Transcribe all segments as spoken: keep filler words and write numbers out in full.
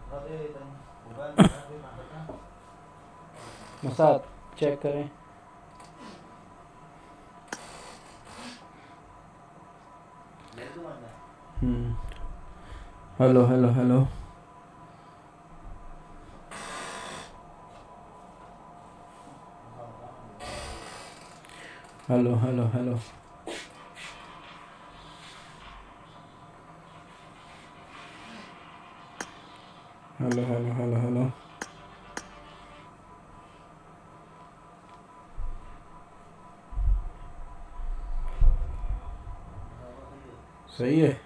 Masad check करें। हम्म hello hello hello hello hello hello hello hello hello hello सही है।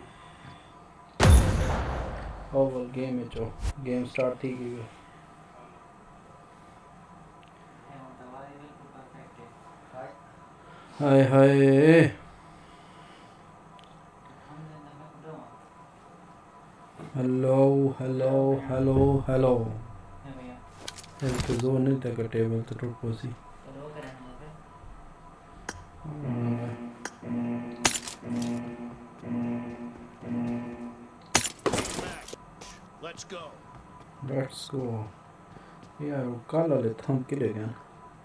ओवल गेम है जो गेम स्टार्ट थी गई है। Hi hi hello hello hello hello तो जो नहीं था टेबल तो टूट पोसी। Let's go. लेट्स गो यार वो काला ले थम के ले गया।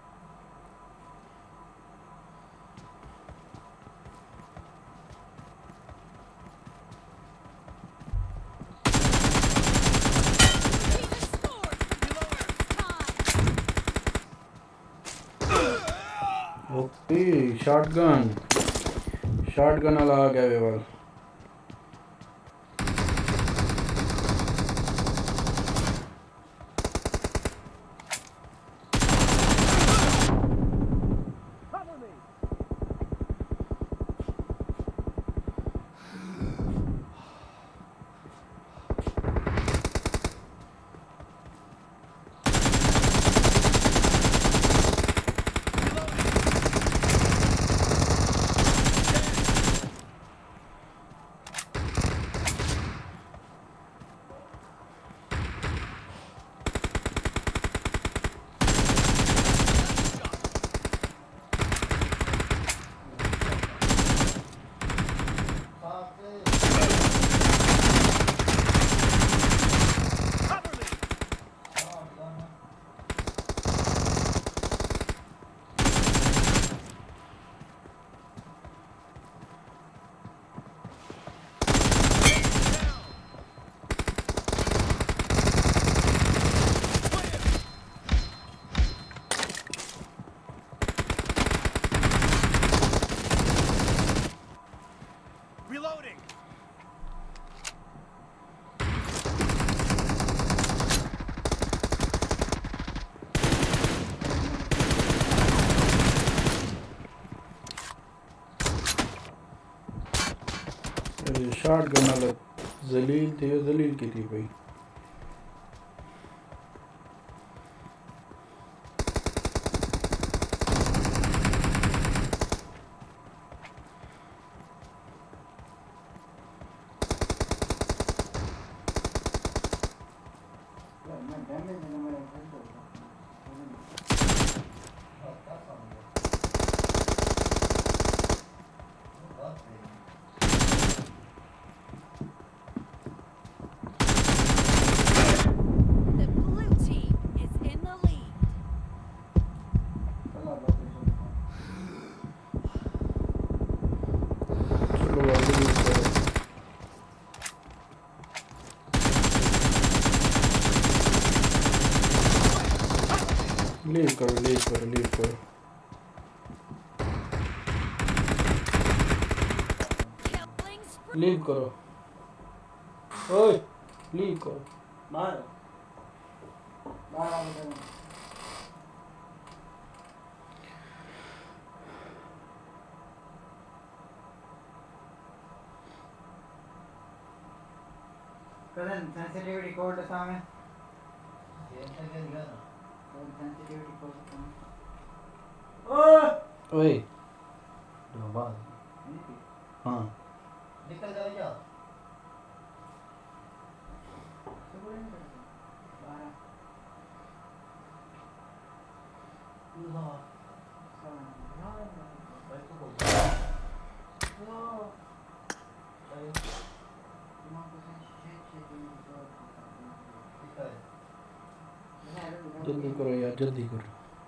ओके शॉटगन शॉटगन वाला आ गया वेवाल। Reloading. शॉटगन वाला जलील थे जलील की थी भाई। The blue team is in the lead. चलो आगे लीव करो लीव करो लीव करो लीव करो Killing spree. लीव करो ओए लीव करो। बाहर बाहर आओ बेटा। कजन सेंसिटिविटी कोड सामने ये क्या दिखा ना कोड सेंसिटिविटी कोड सामने ओए ओए दो बार हाँ निकल जा जा सुबह नहीं बाहर लो भाई तो बोल लो भाई दिमाग को से छे छे दिन तो जल्दी करो यार, जल्दी करो।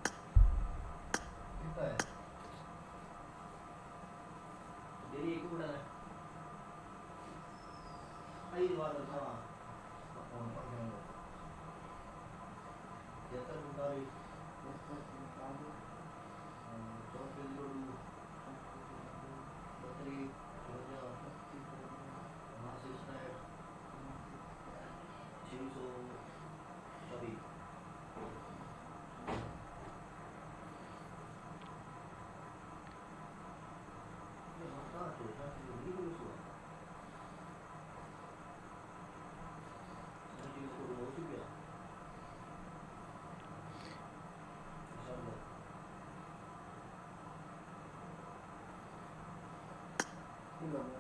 कितना है? डेली एक ही उड़ा है। आई बात था। फोन पर गया। जैसा उड़ा रही। तो फिर लोग बतरी रोजा मासिक है छह सौ सभी ये बता तो था कि ये भी हुआ ये तो हो चुका इंशाल्लाह ठीक है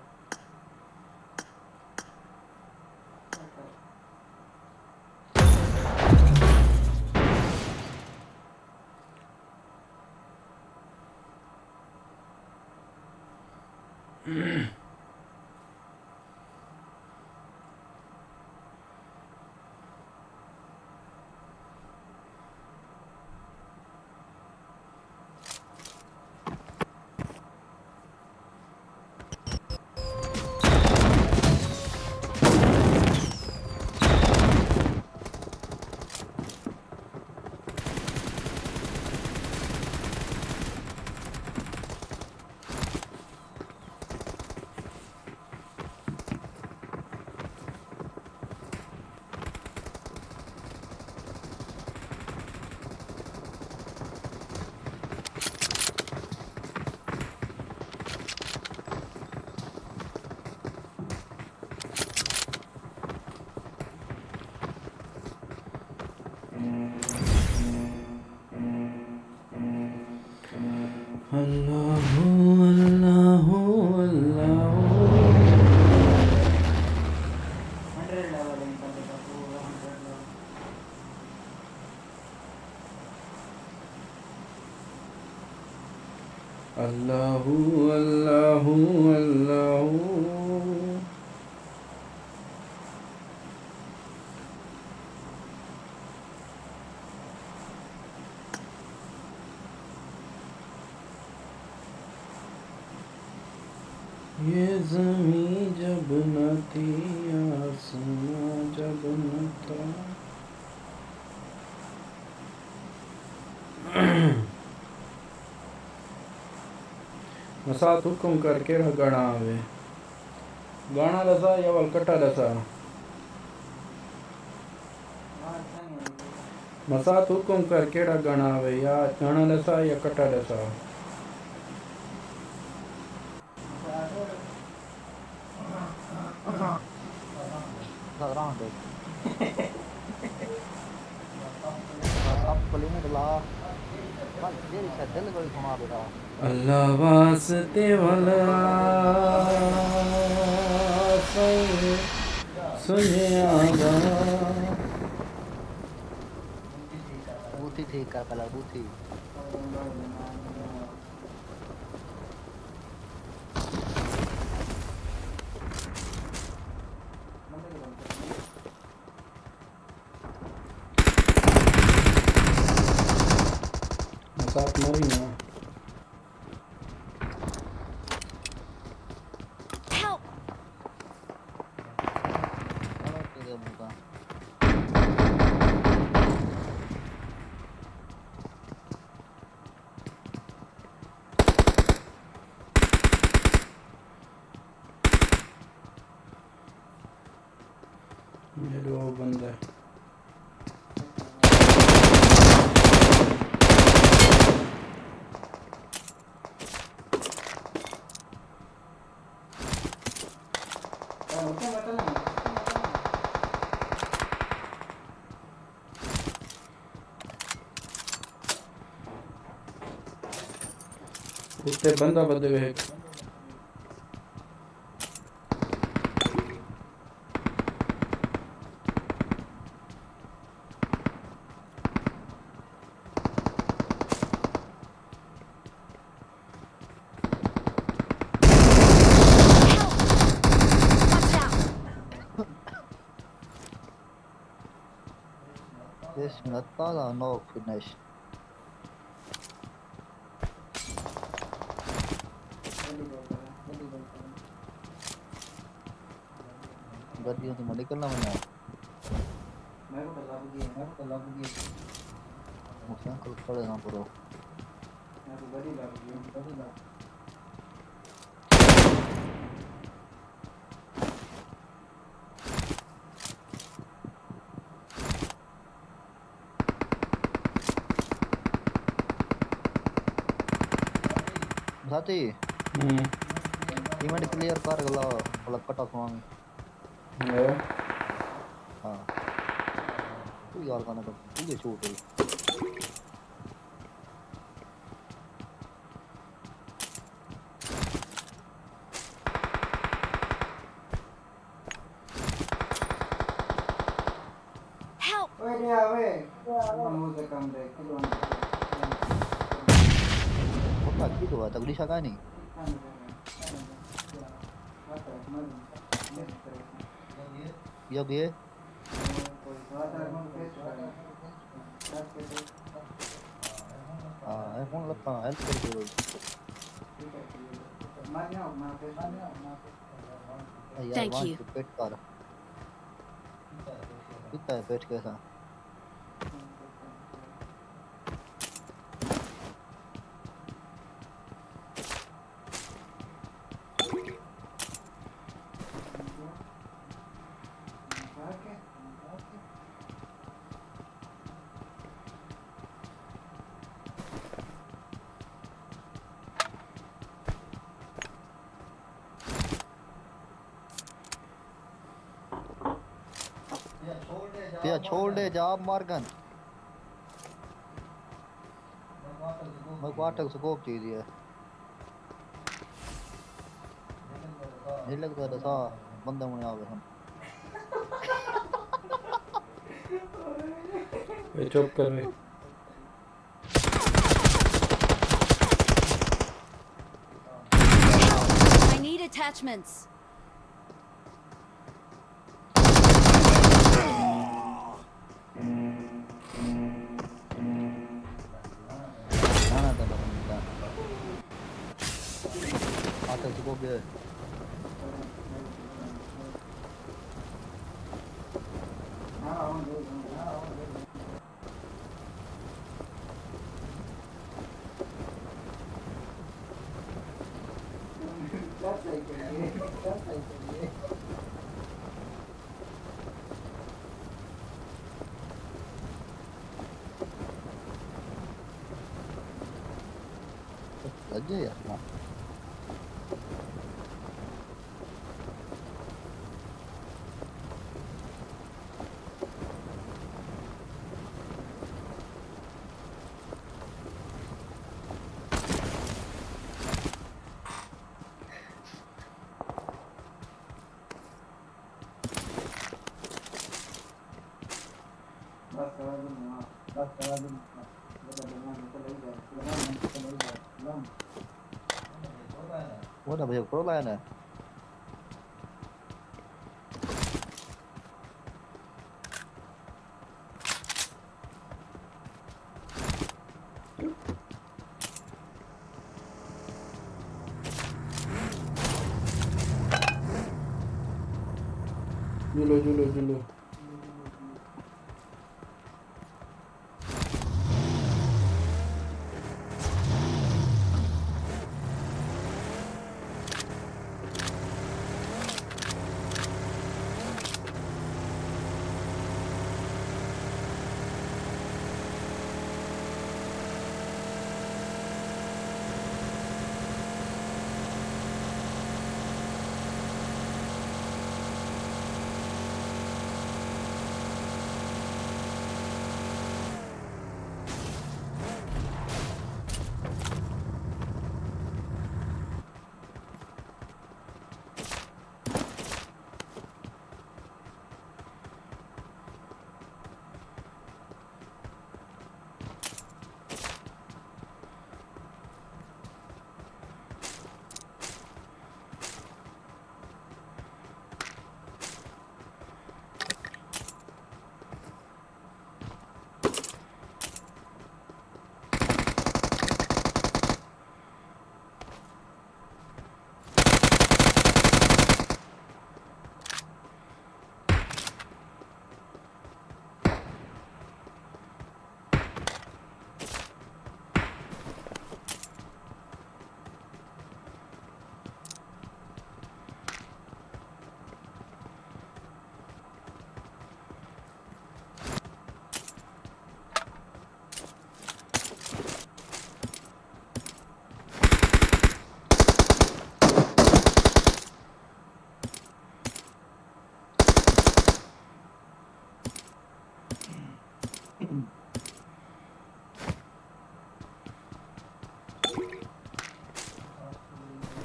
अल्लाहु अल्लाहु अल्लाहु हंड्रेड लेवल इनका देखा पूरा हंड्रेड लेवल अल्लाहु अल्लाहु अल्लाहु ये ज़मीं जब न थी आसमां जब न था मसात हुक्म करके गणा आवे गाना दसा या वलकटा दसा हां अच्छा नहीं है मसात हुक्म करके गणा आवे या गाना दसा या कटा दसा Around it. Up pulling it la. But there is a delivery from Abida. अल्लाह वास्ते वाला सुने आगा Booty ठीक का कलर booty. मसात मरी ना Help! Kalau tiga muka. ये दो बंदा है ओके बता ना उत्ते बंदा बदे हुए Watch out! This Natada no finish. गड्डियों तो निकलना मना मेरे को तो लग गई मेरे को तो लग गई मुझे कल पड़े ना पड़ो मेरे को बड़ी लग गई बड़ी लग साथी हम्म इवेंट क्लियर कर गला मतलब कट ऑफ मांग है हां तू यार गाना कर तू ये शूट है Help! ओए रे आवे मुझे कम दे किलो पता की तो बात अगली शाखा नहीं ये भी है हां है फोन लगता है हेल्प कर दो Thank you. पेट कर कितना है पेट कैसा या छोड़ दे जा मार्गन मैं क्वार्टर स्कोप चीज है नहीं लगता था बंदा मुझे आवे हम वे चुप कर वे I need attachments. ना था बंदा क्वार्टर स्कोप है लग गया यार बस करा दूंगा बस करा दूंगा बता दूंगा निकल ही जाए निकल ही जाए लम वो ना भैया प्रो लाइन है जुलो जुलो जुलो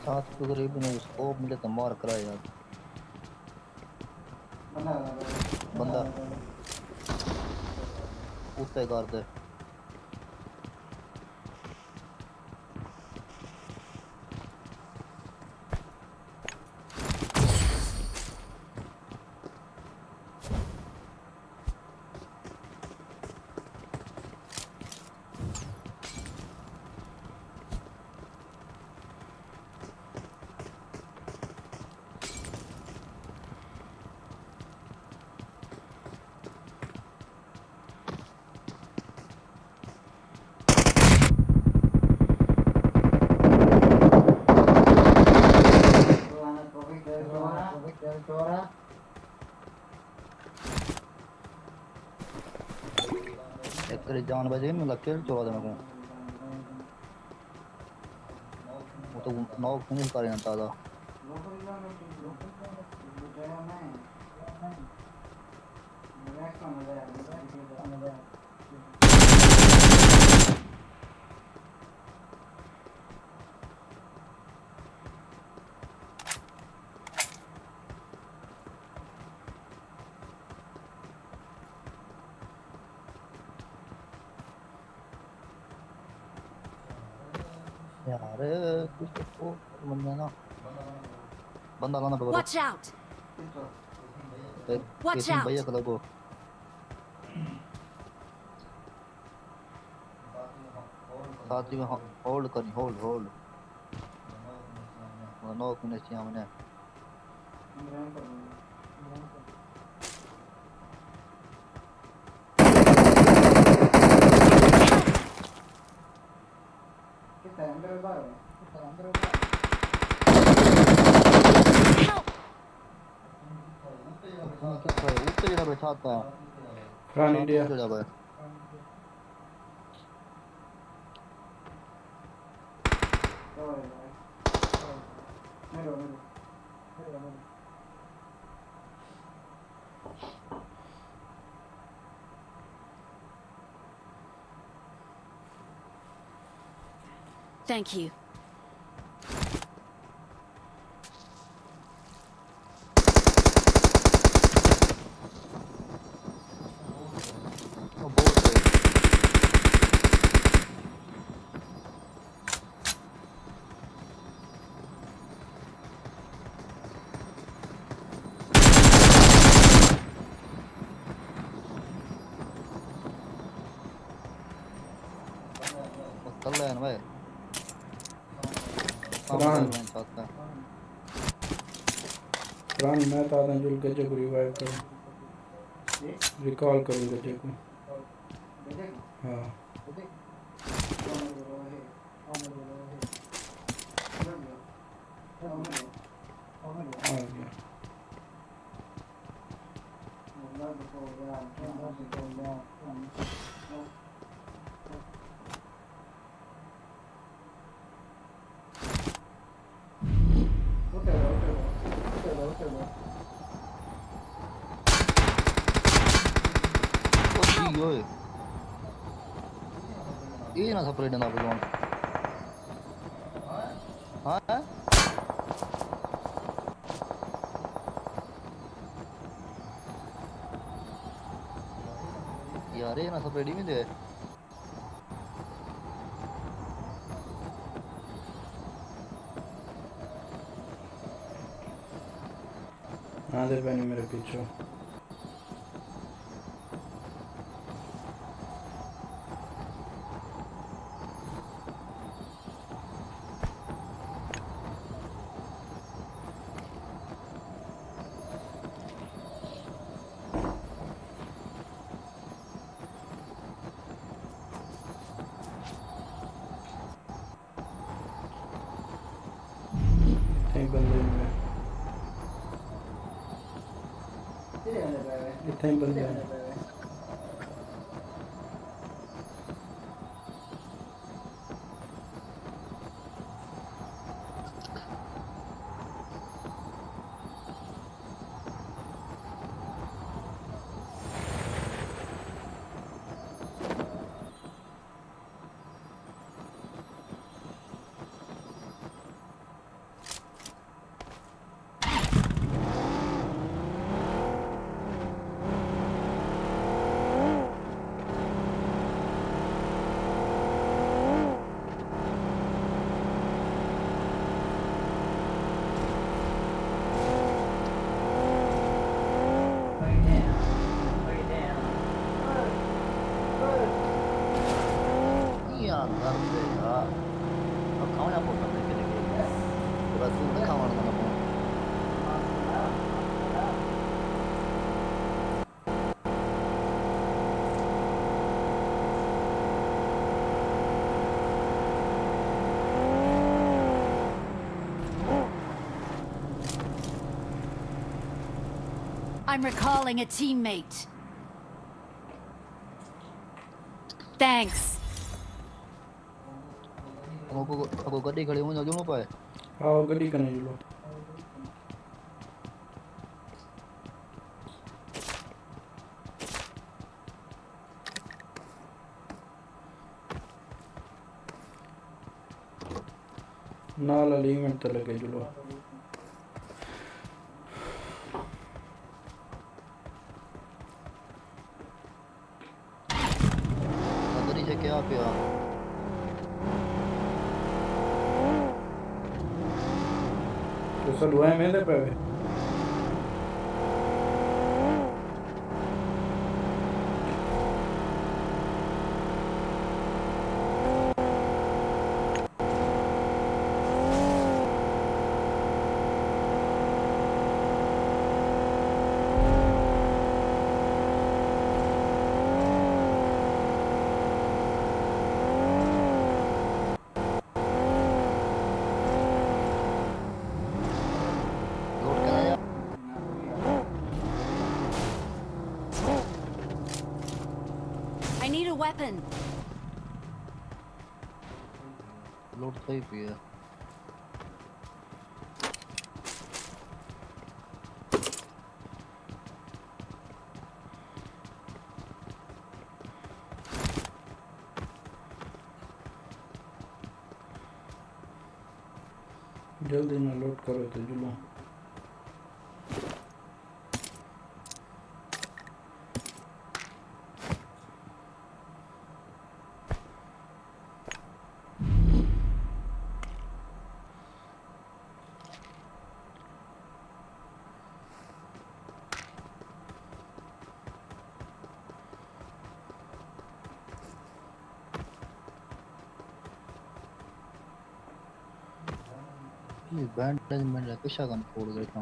साथ तो गरीब ने स्कोप मिले तो मार करा यार बंदा बंदा उत्ते कर दे एक तेरी जान बजे में लग के चोरा देना को वो तो नॉक फिनिश कर रहा था यार कुछ तो बंदा ना बंदा लाना पड़ेगा Watch out! Watch किसी out! भैया को लगो साथ में होल्ड करनी होल्ड होल्ड नौ मिनट चाहिए हमने ऊपर जरा बैठा था फ्रॉम इंडिया जरा भाई Thank you. चल रहा है ना भाई फरहान फरहान मैं था जो गज्जे को रिवाइव करूँ रिकॉल करूँ गज्जे को हाँ आ गया Oi. Ih, nasa pala na nabugon. Ha? यार ये नसा पड़ी में दे हाँ दे बनी मेरे पीछे बंदे में इतने बंदे हैं दर्द देगा अब खाना पड़ता है के लिए पूरा दूध खाना ना पड़े I'm recalling a teammate. Thanks. aku aku gadi kali mau jom apa है आओ गड्डी कने जुलो नाल अलीमेंट ते लगे जुलो गadi से क्या पिया तो सलवाए में दे पे लोड कराया I need a weapon. Load सही पिया जल्दी ना लोड करो तो जुलो ये बैंडेज में पिछा कन फोड़ गया था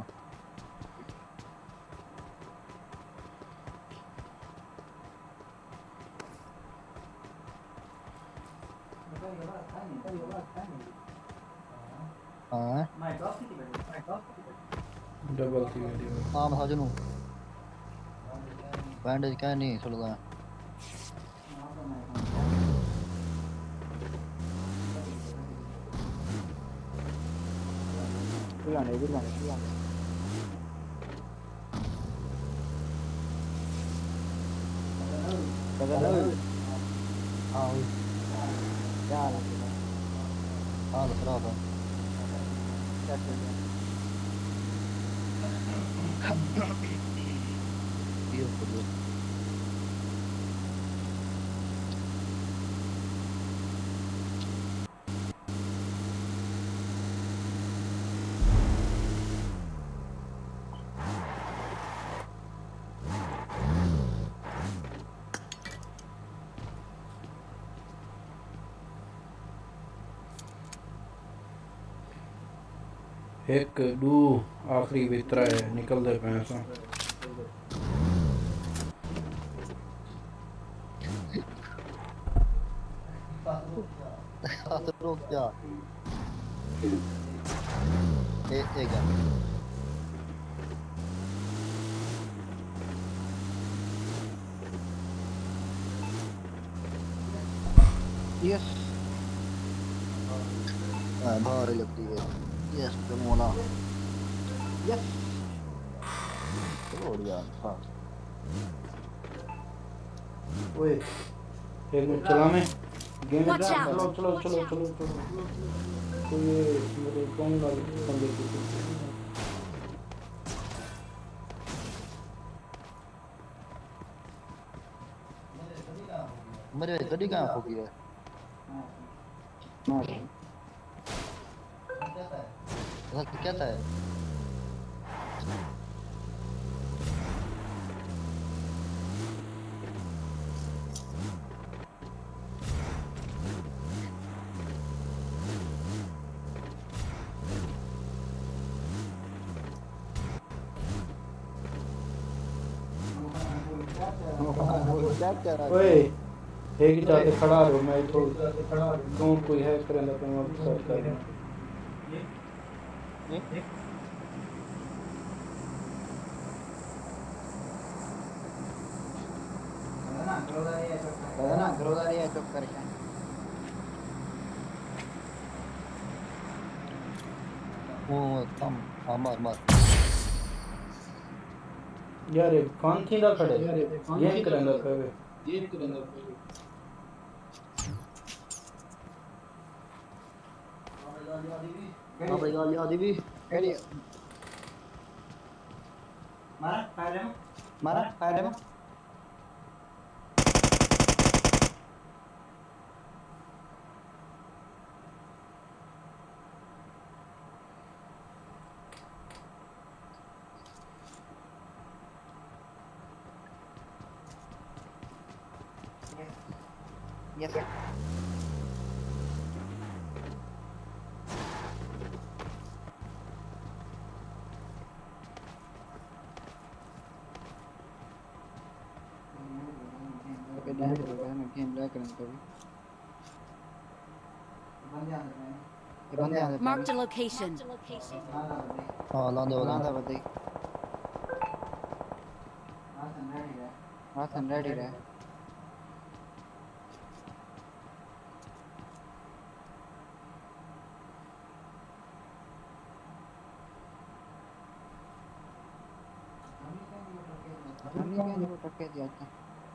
हां डबल थी वीडियो हां मैं समझ लूं बैंडेज क्या नहीं चल गया Bilang deh, bilang, bilang. Kagak tahu. Oh. Jalan. हां खराब है ये खोलो एक दो आखिरी वितरा है निकल दे पैसा हाथ रोक जा ए एक है यस हां भारी लगती है यस कमोला यस छोड़ यार हां ओए एक मिनट चला मैं गेम में Watch जा out! चलो चलो Watch चलो out! चलो चलो तो ये मेरे कौन वाले बंदे की मेरे गड्डी कहां हो गई है Nah, ऐसा क्या था वो क्या कर रहा ओए एक जाके खड़ा रहो मैं थोड़ा कौन कोई है करेंदा पे मैं सर्च कर रहा है ना ग्रोदारी है चुप दादा ना ग्रोदारी है चुप करके वो कम हाँ मार मार यार ये कौन थी दा खड़े गेम करेंदा पे गेम करेंदा पे अपनी गल याद भी केड़ी मारा फायर है मारा फायर है Yes, sir. Okay, dah tu kan, game dah kena tu. ये बंदे आते हैं Marked a location. हाँ लांदा लांदा बता हाँ सन रेडी रहे हम ही क्या जो टक्के दिया था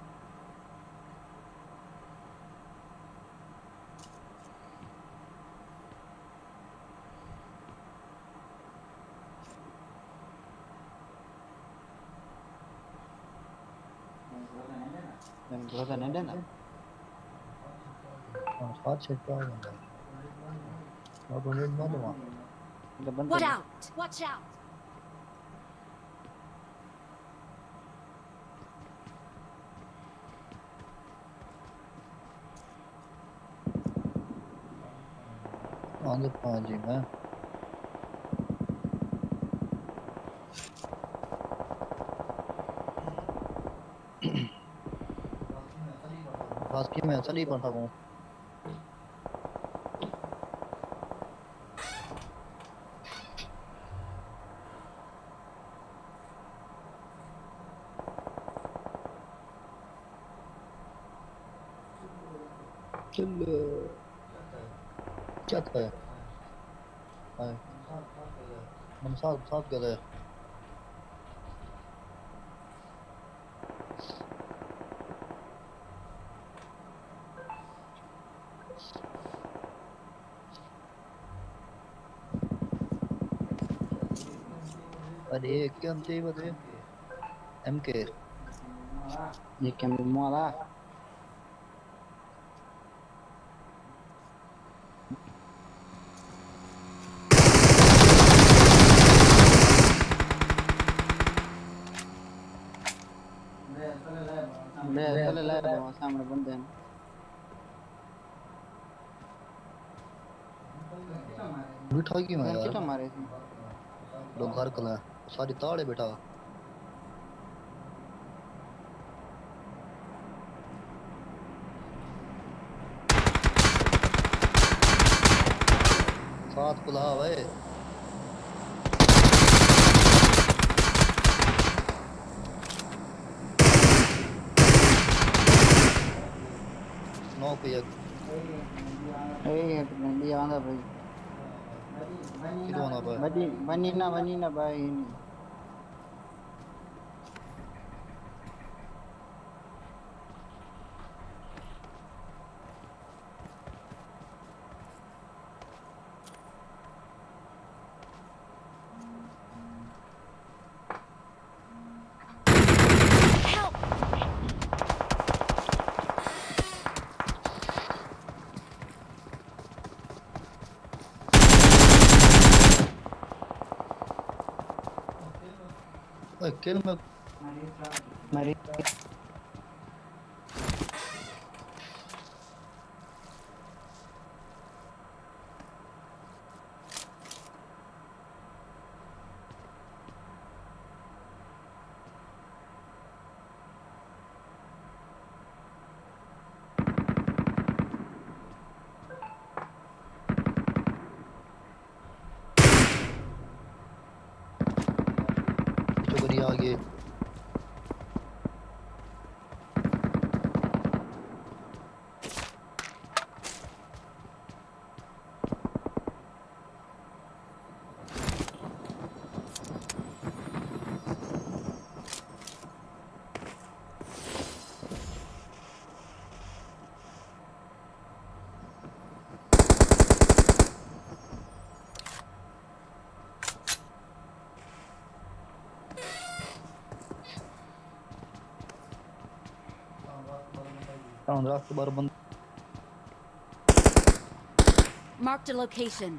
Dan gua kan ada nak. Oh, saat set kau ada. Kau boleh mana mah? Watch out! Watch out! On the panji man. बस की मैं चली पड़ता हूँ चलो क्या था हाय हम साथ साथ गए अरे क्या हम चाहिए बता एम के ये क्या मुआला ले चले ले बाबा सामने बंदे हैं बिठा की मैं यार कितना मारे थे लोग घर कला सारी ताड़े बैठा साथ कुला भाई नौ पे एक ए ये आंदा भाई किधर आना भाई बनी बनी ना बनी ना भाई ओए किल में मरी Tamam रास्ते बार बंद Marked a location.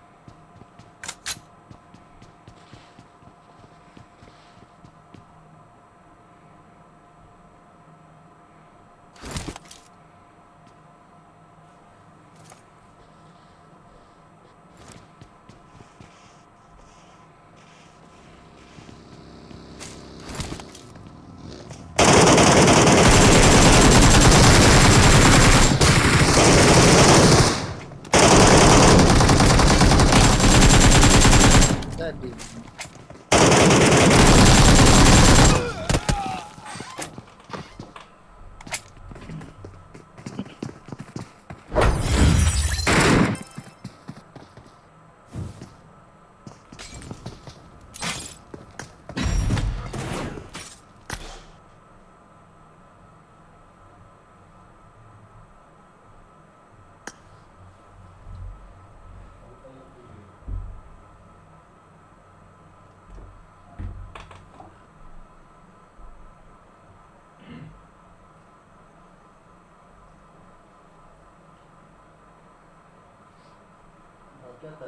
that dude. क्या था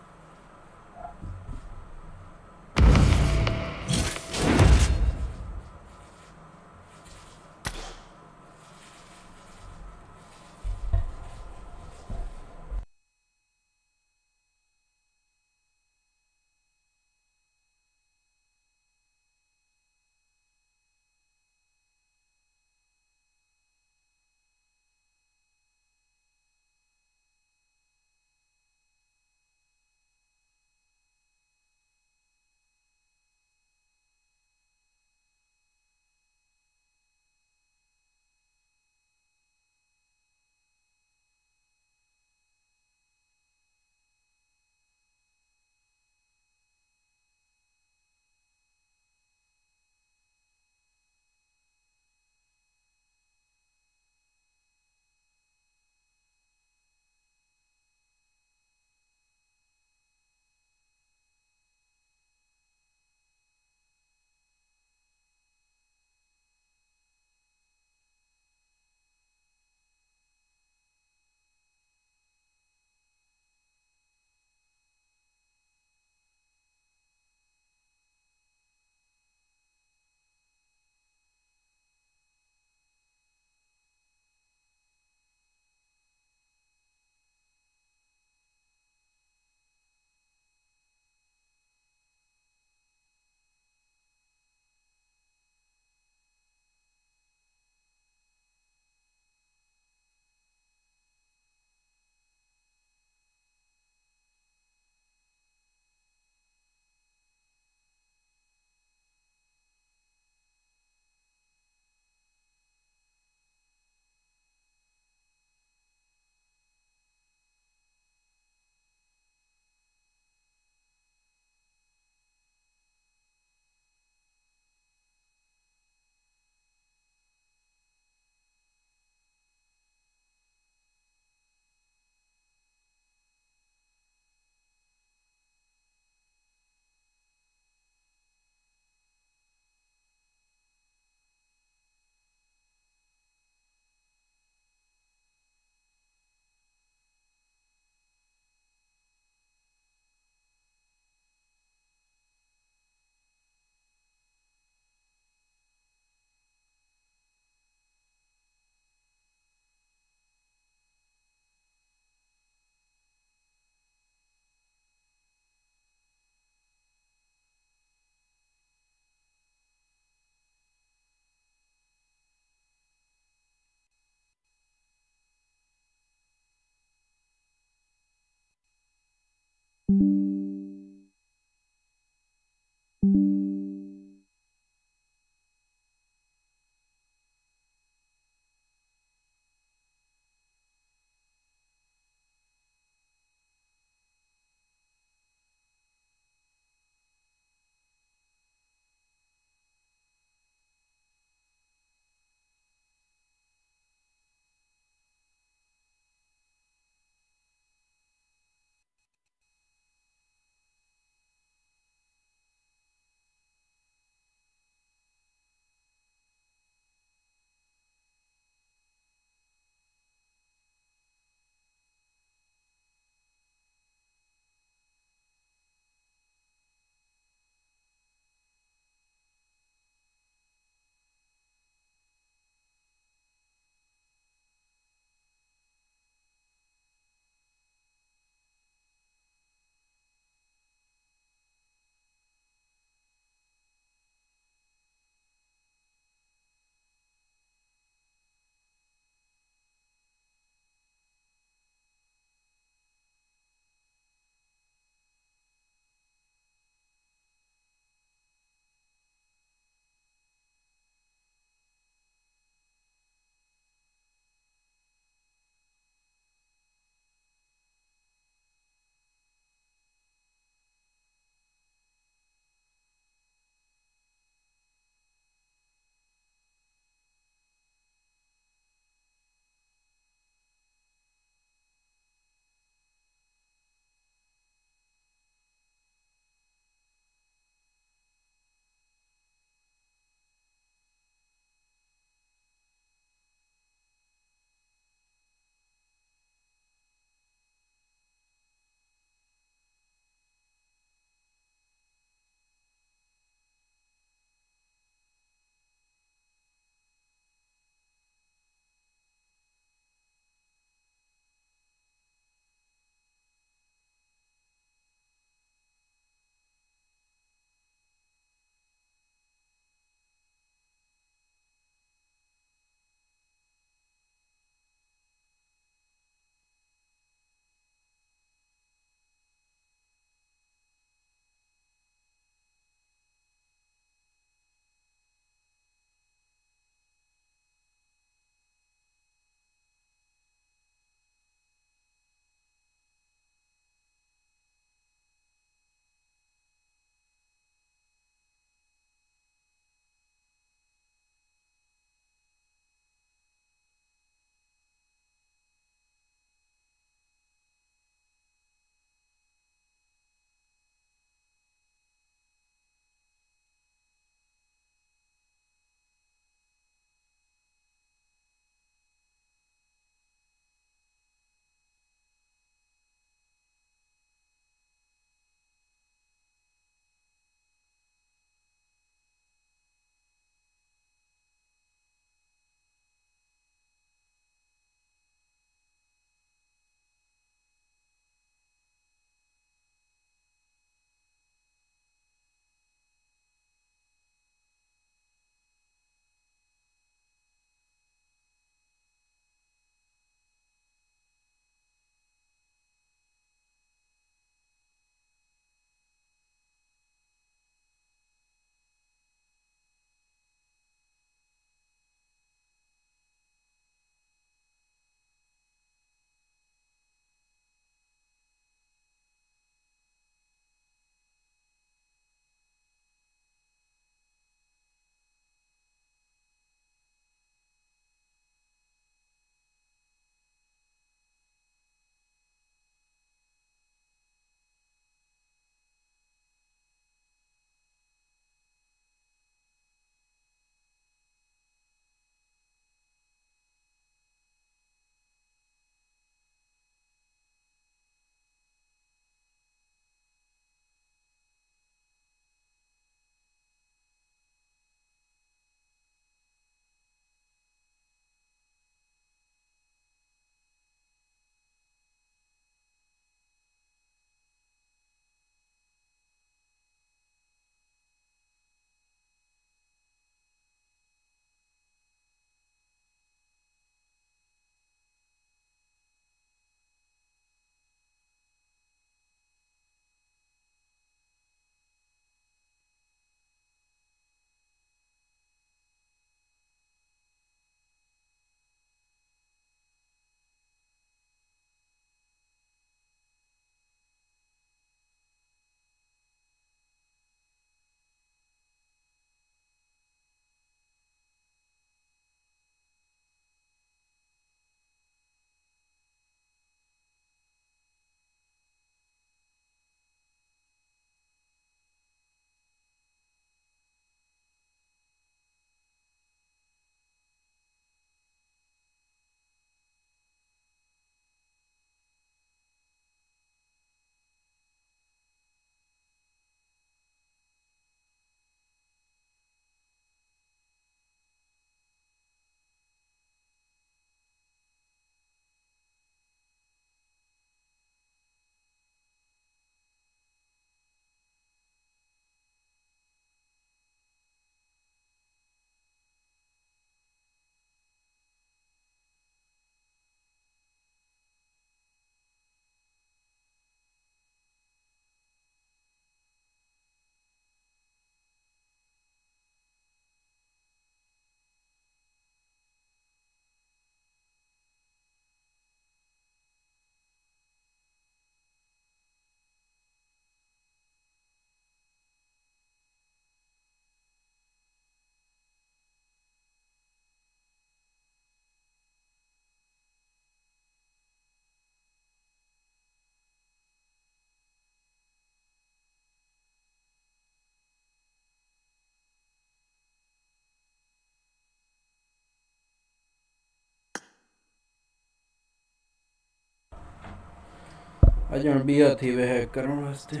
आज हम बिया थी वे हैक करने वास्ते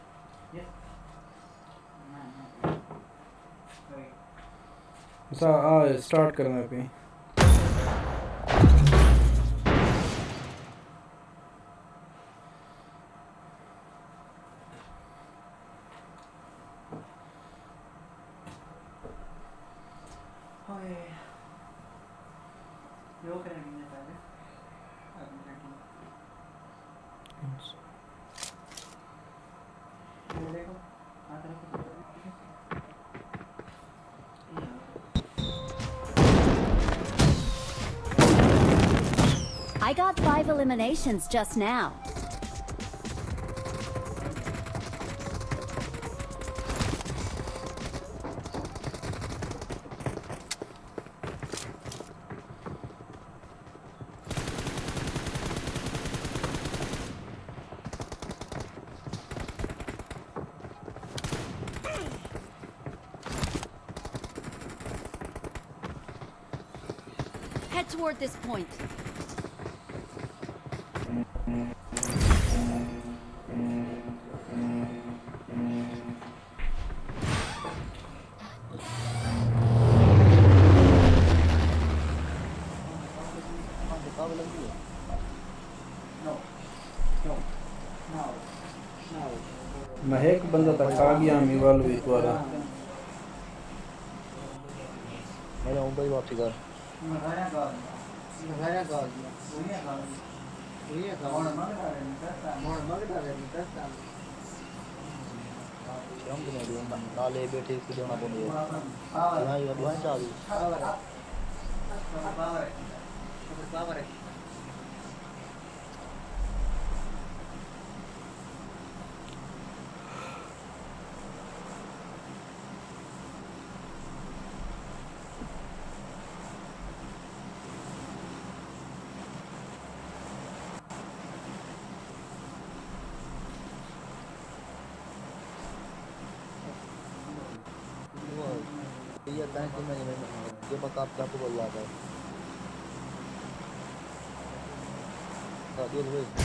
सा आ स्टार्ट करना पे यो करेंगे पहले देखो I got five eliminations just now. Head toward this point. महक बंदा तक आ गया मी वाल भी द्वारा मेरा मुंबई वापसी कर लगाया गाल लगाया गाल हुई गाल हुई गाल मोड़ मगड़ा रे निकलता मोड़ मगड़ा रे निकलता हम तो नहीं दूंगा नाले बैठे इसको देना पड़ेगा हां ये दुआ चालू पावर पावर पावर ये बैंक में ये बता आपको बोल रहा था हाँ दूर हुई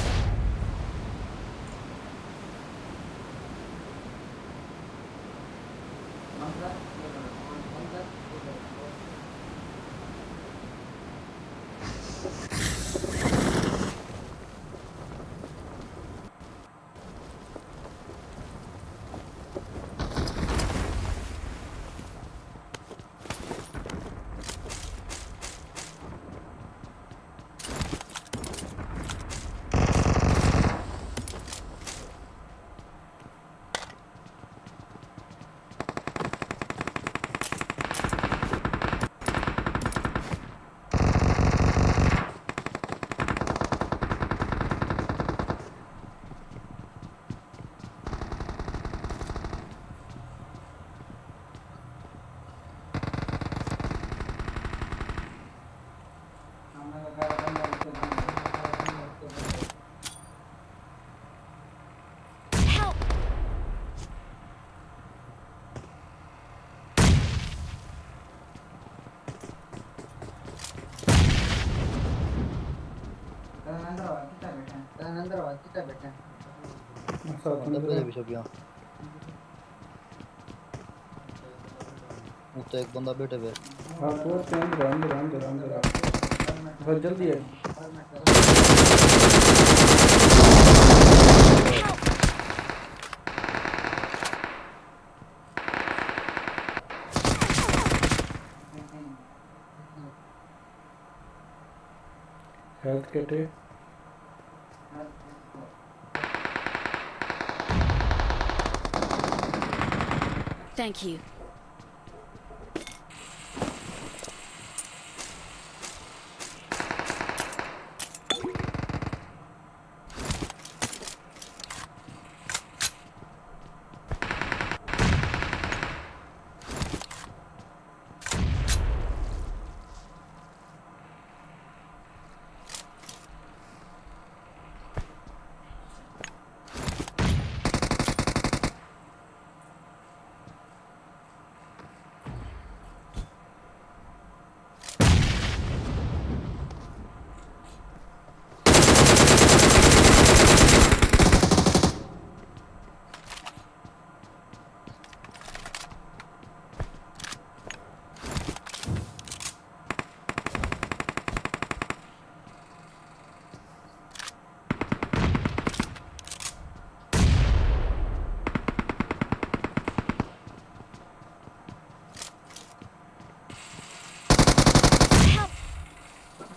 अंदर वाला कितना बैठा साथ में मेरे भी सब यहाँ वो तो एक बंदा बैठे हुए हां तो अंदर अंदर अंदर अंदर बस जल्दी है हेल्थ किट है Thank you.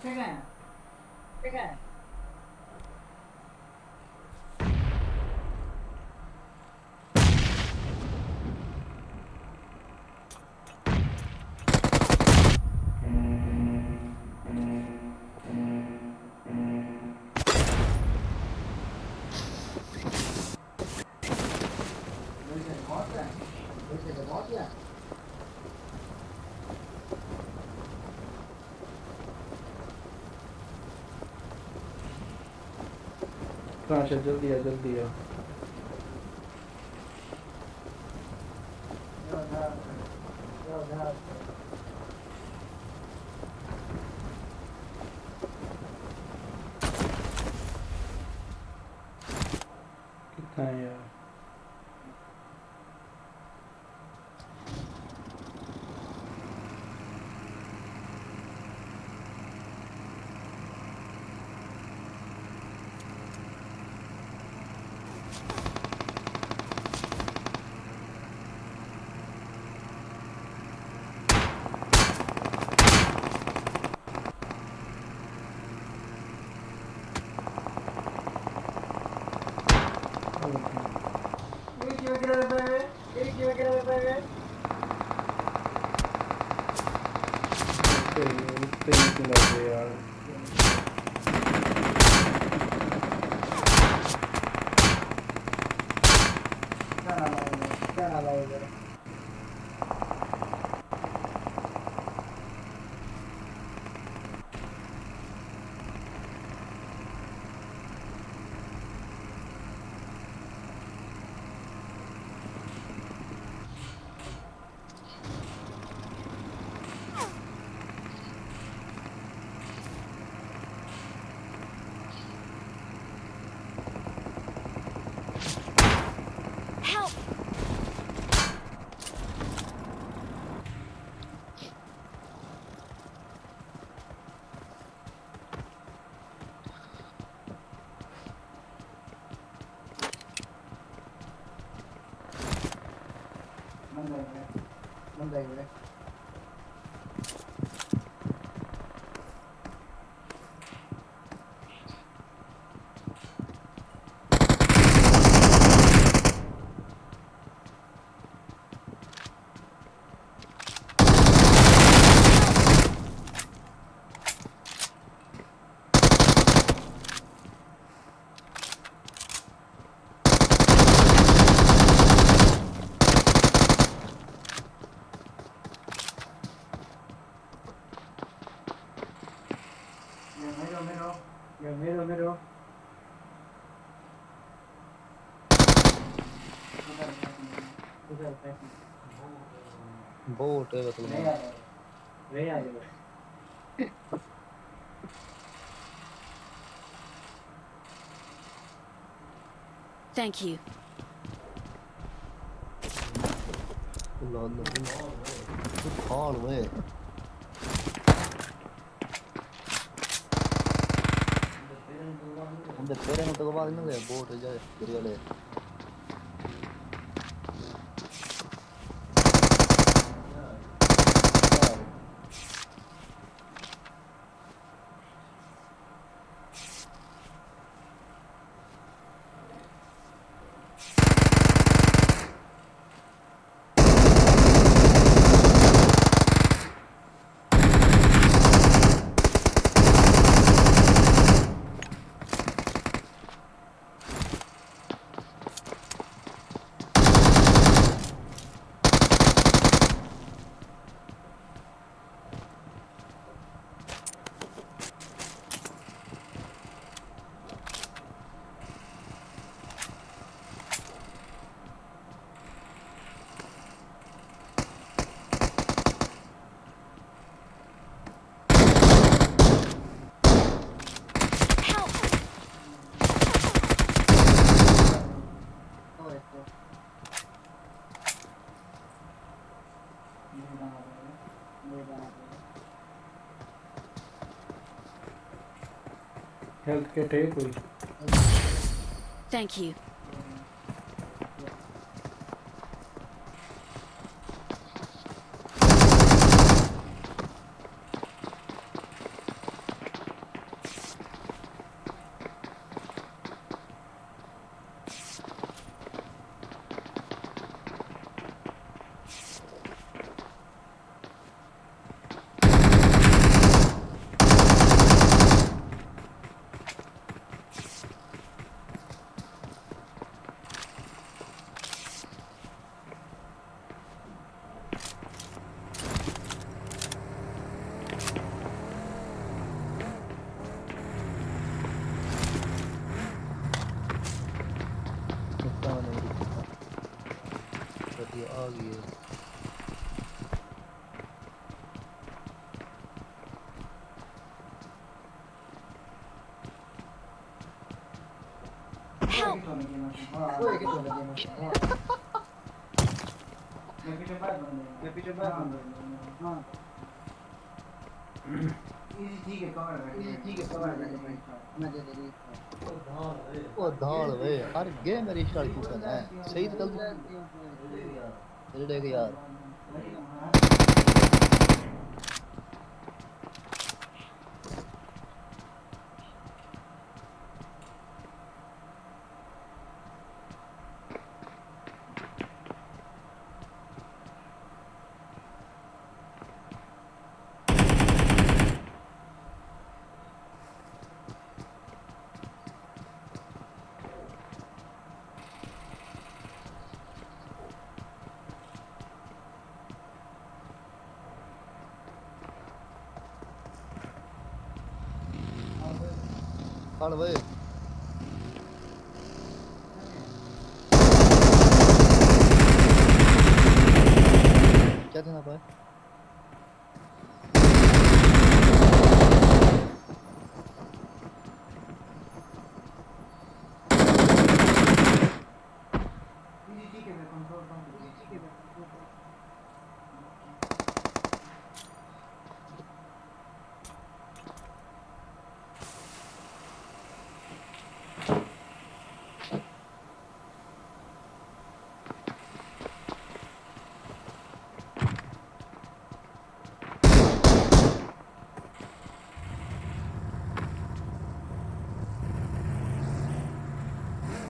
ठीक है ठीक है वैसे बहुत है वैसे तो बहुत है कहाँ से जल्दी आ जल्दी आ कितना है यार एक किलो किलो रुपए एक किलो किलो रुपए उतने ही उतने ही क्यों लग गए यार क्या नाम है क्या नाम है Help! बंद है बंद है मेरो मेरो यो मेरो मेरो उधर पैसे बोट है मतलब ले आ ले आ जाओ Thank you. लॉल तो कॉल वे हम तेरे में तो बाद में गए बोट जाए तेरे वाले हेल्थ किट है कोई Thank you. आ गई है। Help! ओए कितने लगे ना मैं पीछे बात बंद है मैं पीछे बात बंद है हां ये ठीक है कवर है ये ठीक है कवर है मैं दे दे ओ धाल वे हर गेम मेरी स्टार्ट क्यों करना है सही तो चल रही है यार। हाल वे क्या था ना भाई